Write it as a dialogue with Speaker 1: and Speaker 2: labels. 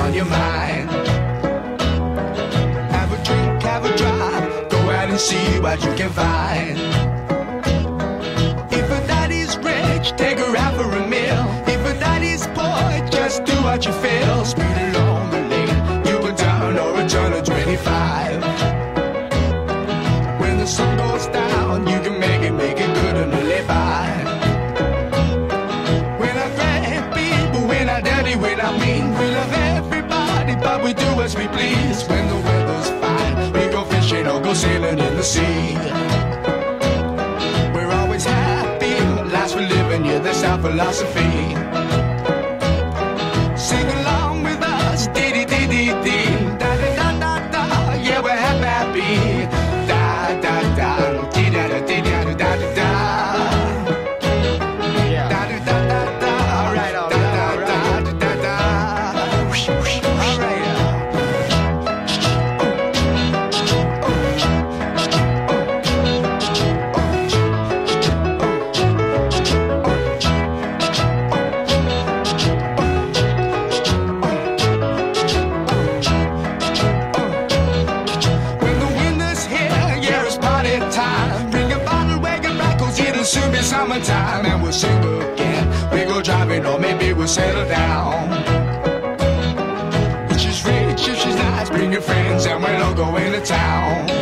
Speaker 1: on your mind. Have a drink, have a drive, go out and see what you can find. If a daddy's rich, take her out for a meal. If a daddy's poor, just do what you feel. Speed along the lane, you can turn or a turn of 25. When the sun goes down, you can make it good and live by. When I grab people, when I dirty, when I mean, we love everybody, but we do as we please. When the weather's fine, we go fishing or go sailing in the sea. We're always happy, lives we're living, yeah, that's our philosophy. Sing along with us, dee-dee-dee-dee-dee, da-da-da-da-da, yeah, we're happy. Da-da-da, dee-da-da-dee-da-da-da-da.
Speaker 2: Yeah.
Speaker 1: Da-da-da-da-da, all right, all right, all right, da-da-da. All right. When the winter's here, yeah, it's party time. Bring a bottle, wagon back, 'cause it'll soon be summertime. And we'll sing again, we go driving, or maybe we'll settle down. If she's rich, if she's nice, bring your friends and we'll all go into town.